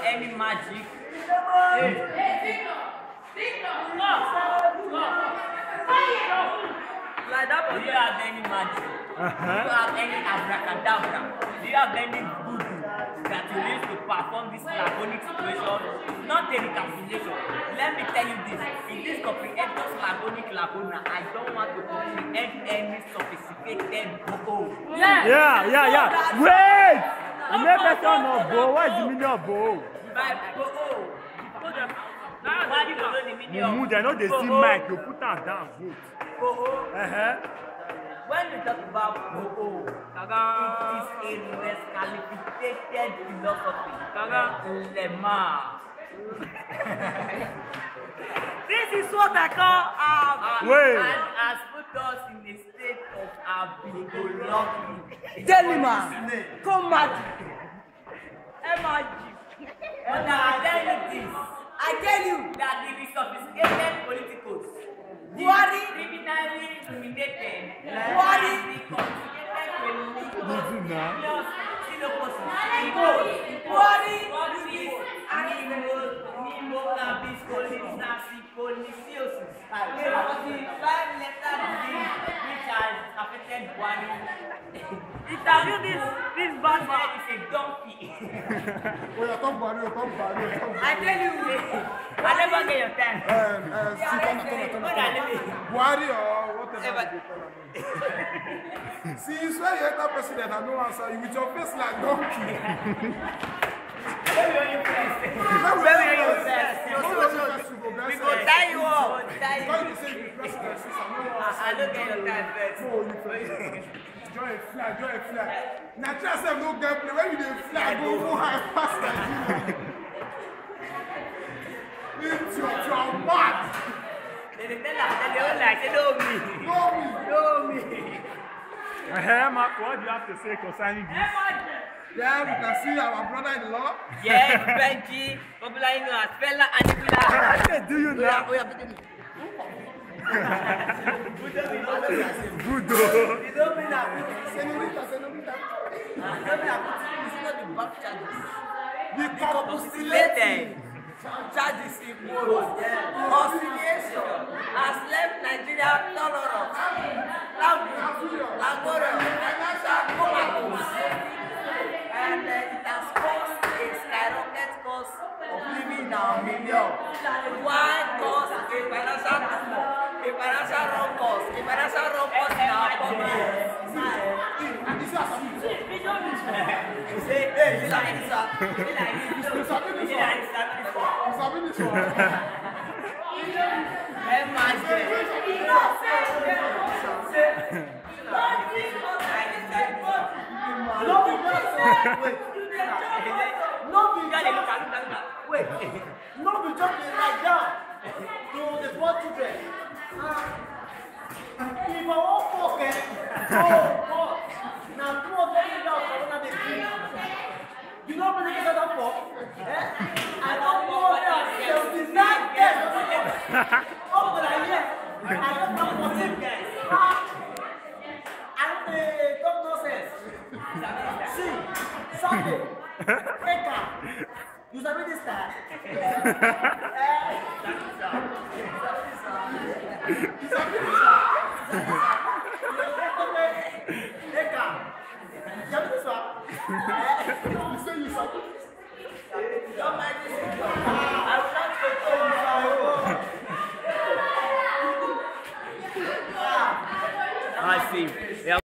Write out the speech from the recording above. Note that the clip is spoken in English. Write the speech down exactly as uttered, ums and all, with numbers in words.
any magic? Hey. Like that, do you have any magic? Uh-huh. Do you have any abracadabra? Do you have any voodoo that you use to perform this lagonic situation? Not a recapitulation. Let me tell you this. In this comprehensive lagonic laguna, I don't want to comprehend any sophisticated boho. Yeah, yeah, yeah, yeah. Wait! You never better know boho. What is the meaning of boho? By boho. Why do you know the meaning of boho? They know they see mic. You put that down. Boho. Uh-huh. When we talk about boho, it is a miscalculated philosophy. Lemma. This is what I call um, and has put us in a state of abigology. Tell him, man. Come magic. Magic. But I tell you this. I tell you that the sophisticated politicals, Buhari, criminally intimidated, Buhari, the complicated religious, Buhari, Nimo Labis Nasi Polisiosis, the five letter disease which has affected Buhari. It tells you this this bad man is a donkey. Oh, you're talking about you're talking about you're talking about. I tell you, I never get your time. Um, uh, see, Buhari or whatever you call him. See, you swear you enter president and no answer you with your face like donkey. Where are you first? Where are you first? We go tie you up. Tie you up. I don't get your time first. Join a flag, join a flag. Now just have no gameplay. When you do flag, go go high fast Nigeria. It's your your mad. They tell us that they all like they know me. Know me. Know me. Hey, Mark, what do you have to say concerning this? Yeah, we can see our brother-in-law. Yes, Benji, popularly known as Okpella and Okpella. Do you know? Good. You don't mean that. Senorita, senorita. You don't mean that. It's not the back charges. The compostulated charges imposed. Conciliation has left Nigeria tolerant, laborious, financial comatose, and uh, it has caused a skyrocket cost of living in our million. Why cause a financial tumor? A financial wrong cost, a financial wrong cost in our community. Say, hey, you sabi this one? You sabi this one? You sabi this one? Hey, man. Wait, no be jumping like that to the poor children. If I won't forget, oh God, now two of them is out for one day. You know what they get that for? And I know that seventy-nine years up to the year. I don't know what it is. I don't talk nonsense. See, Sunday, take care. You sabi this time? You sabi this one? Eka, you sabi this one? You say you sabi? Don't mind this one. I will not take you. I see. Yeah.